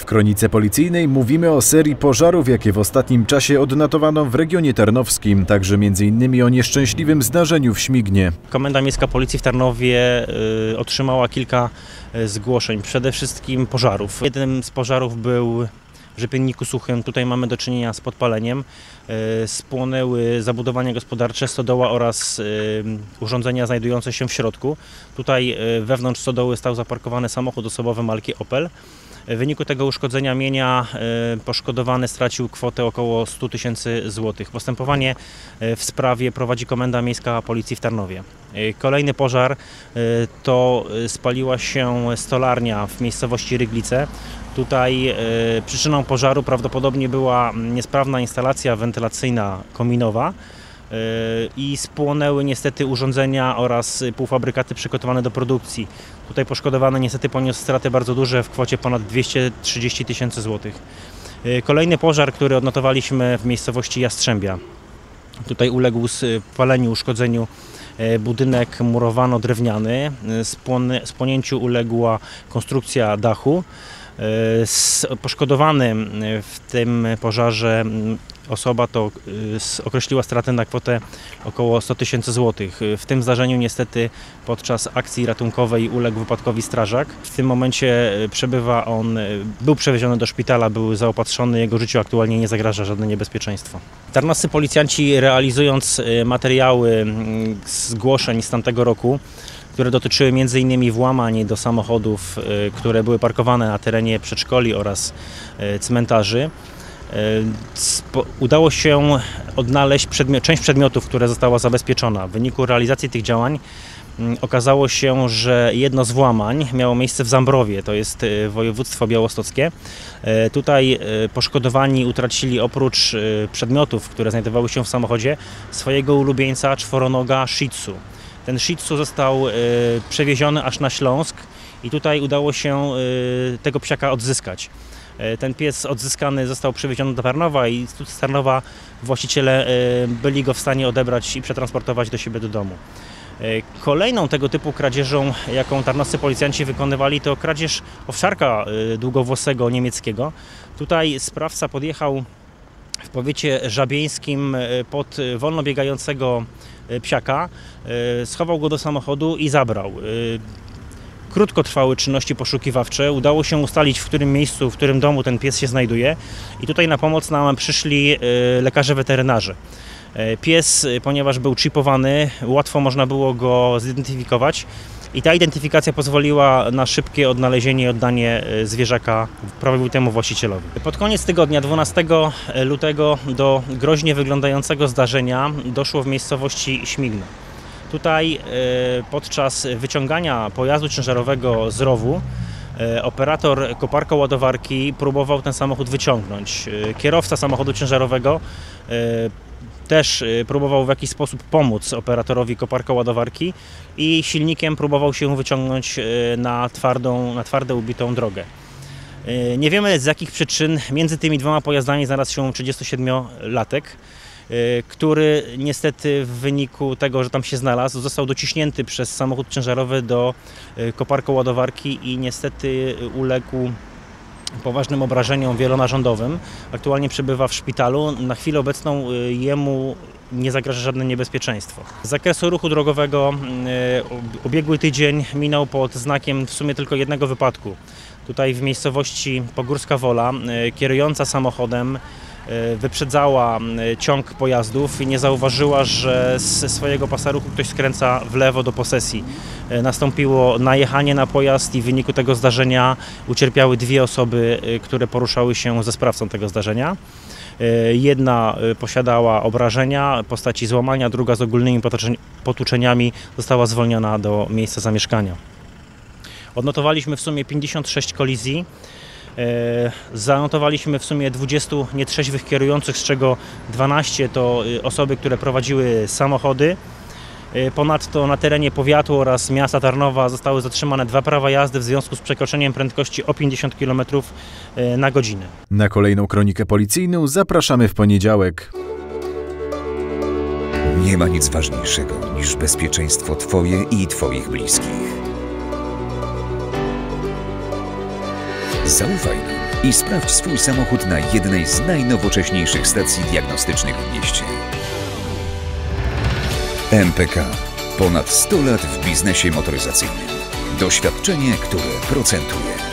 W kronice policyjnej mówimy o serii pożarów, jakie w ostatnim czasie odnotowano w regionie tarnowskim, także m.in. o nieszczęśliwym zdarzeniu w Śmignie. Komenda Miejska Policji w Tarnowie otrzymała kilka zgłoszeń, przede wszystkim pożarów. Jednym z pożarów był w Rzepienniku Suchym. Tutaj mamy do czynienia z podpaleniem. Spłonęły zabudowania gospodarcze, stodoła oraz urządzenia znajdujące się w środku. Tutaj wewnątrz stodoły stał zaparkowany samochód osobowy marki Opel. W wyniku tego uszkodzenia mienia poszkodowany stracił kwotę około 100 000 złotych. Postępowanie w sprawie prowadzi Komenda Miejska Policji w Tarnowie. Kolejny pożar to spaliła się stolarnia w miejscowości Ryglice. Tutaj przyczyną pożaru prawdopodobnie była niesprawna instalacja wentylacyjna kominowa i spłonęły niestety urządzenia oraz półfabrykaty przygotowane do produkcji. Tutaj poszkodowany niestety poniósł straty bardzo duże w kwocie ponad 230 000 złotych. Kolejny pożar, który odnotowaliśmy w miejscowości Jastrzębia. Tutaj uległ spaleniu, uszkodzeniu budynek murowano-drewniany. Spłonięciu uległa konstrukcja dachu. Poszkodowany w tym pożarze osoba to określiła stratę na kwotę około 100 000 złotych. W tym zdarzeniu niestety podczas akcji ratunkowej uległ wypadkowi strażak. W tym momencie był przewieziony do szpitala, był zaopatrzony, jego życiu aktualnie nie zagraża żadne niebezpieczeństwo. Tarnowscy policjanci, realizując materiały zgłoszeń z tamtego roku, które dotyczyły m.in. włamań do samochodów, które były parkowane na terenie przedszkoli oraz cmentarzy. Udało się odnaleźć część przedmiotów, która została zabezpieczona. W wyniku realizacji tych działań okazało się, że jedno z włamań miało miejsce w Zambrowie, to jest województwo białostockie. Tutaj poszkodowani utracili oprócz przedmiotów, które znajdowały się w samochodzie, swojego ulubieńca czworonoga Shih Tzu. Ten Shih Tzu został przewieziony aż na Śląsk i tutaj udało się tego psiaka odzyskać. Ten pies odzyskany został przewieziony do Tarnowa i z Tarnowa właściciele byli go w stanie odebrać i przetransportować do siebie do domu. Kolejną tego typu kradzieżą, jaką tarnowscy policjanci wykonywali, to kradzież owczarka długowłosego niemieckiego. Tutaj sprawca podjechał w powiecie żabieńskim pod wolno biegającego psiaka, schował go do samochodu i zabrał. Krótko trwały czynności poszukiwawcze, udało się ustalić, w którym miejscu, w którym domu ten pies się znajduje i tutaj na pomoc nam przyszli lekarze weterynarze. Pies, ponieważ był chipowany, łatwo można było go zidentyfikować i ta identyfikacja pozwoliła na szybkie odnalezienie i oddanie zwierzaka prawowitemu właścicielowi. Pod koniec tygodnia, 12 lutego, do groźnie wyglądającego zdarzenia doszło w miejscowości Śmigno. Tutaj podczas wyciągania pojazdu ciężarowego z rowu operator koparko-ładowarki próbował ten samochód wyciągnąć. Kierowca samochodu ciężarowego też próbował w jakiś sposób pomóc operatorowi koparko-ładowarki i silnikiem próbował się wyciągnąć na twarde ubitą drogę. Nie wiemy, z jakich przyczyn między tymi dwoma pojazdami znalazł się 37-latek, który niestety w wyniku tego, że tam się znalazł, został dociśnięty przez samochód ciężarowy do koparko-ładowarki i niestety uległ poważnym obrażeniom wielonarządowym. Aktualnie przebywa w szpitalu. Na chwilę obecną jemu nie zagraża żadne niebezpieczeństwo. Z zakresu ruchu drogowego ubiegły tydzień minął pod znakiem w sumie tylko jednego wypadku. Tutaj w miejscowości Pogórska Wola kierująca samochodem wyprzedzała ciąg pojazdów i nie zauważyła, że ze swojego pasa ruchu ktoś skręca w lewo do posesji. Nastąpiło najechanie na pojazd i w wyniku tego zdarzenia ucierpiały dwie osoby, które poruszały się ze sprawcą tego zdarzenia. Jedna posiadała obrażenia w postaci złamania, druga z ogólnymi potłuczeniami została zwolniona do miejsca zamieszkania. Odnotowaliśmy w sumie 56 kolizji. Zanotowaliśmy w sumie 20 nietrzeźwych kierujących, z czego 12 to osoby, które prowadziły samochody. Ponadto na terenie powiatu oraz miasta Tarnowa zostały zatrzymane 2 prawa jazdy w związku z przekroczeniem prędkości o 50 km na godzinę. Na kolejną kronikę policyjną zapraszamy w poniedziałek. Nie ma nic ważniejszego niż bezpieczeństwo Twoje i Twoich bliskich. Zaufaj nam. i sprawdź swój samochód na jednej z najnowocześniejszych stacji diagnostycznych w mieście. MPK. Ponad 100 lat w biznesie motoryzacyjnym. Doświadczenie, które procentuje.